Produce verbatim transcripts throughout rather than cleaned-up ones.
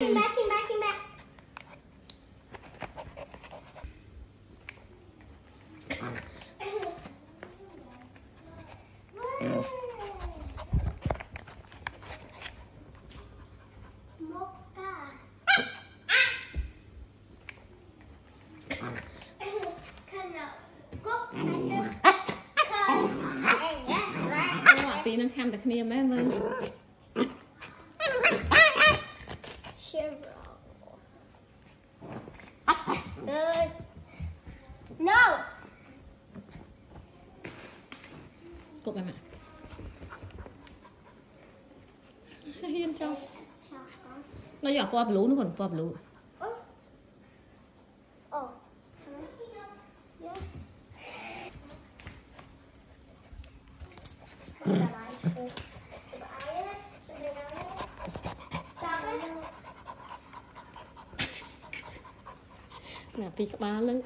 xin ba xin ba xin ba. Tí nó khăn được niềm em ơi. No. Cục em ạ. Hiên cho. Nó giỏ qua blue nó còn qua blue. Nè tí các ba lưng.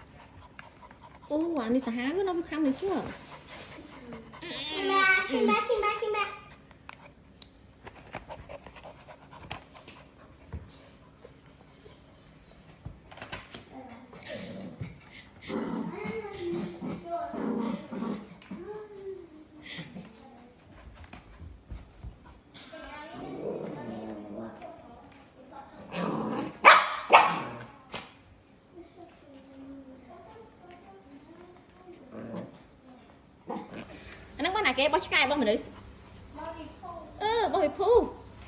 Ô, anh đi xả há nó bị khăn này chứ. Simba, Simba, Simba, Simba. Anh nói con này kìa, bó sky bó mình đi. Ừ, bó hiệp phu.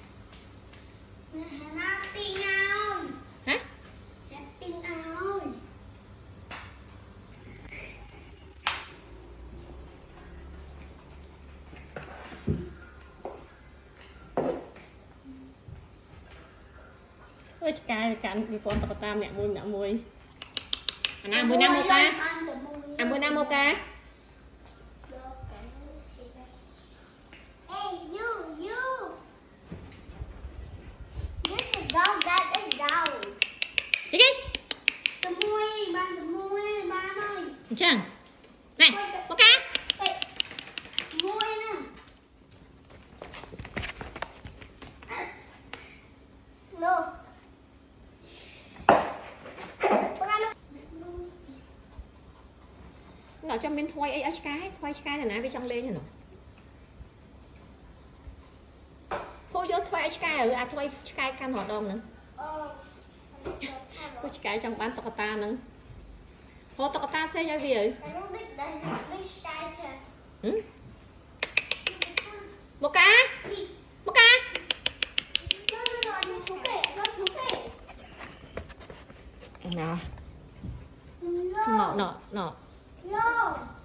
Hả? Ôi sky cạnh vì con tao tam mẹ mùi mẹ mùi. Anh ăn mùi năm một ca. Ăn mùi năm một ca. Dog, that is dog. Đi đi. The mui, ban the mui, ban ơi. Chàng. Này, một cá. Mui nè. No. Nó cho mình thoai ấy cái, thoai cái này nè bên trong lên nè. Thôi vô thoai cái ở à thoai cái căn hoạt động nữa. Có cái trong bán tóc ta nữa. Hồ tóc ta sẽ ra gì vậy? Ừ? Một cá. Một cá. Nào. Nọ nọ nọ.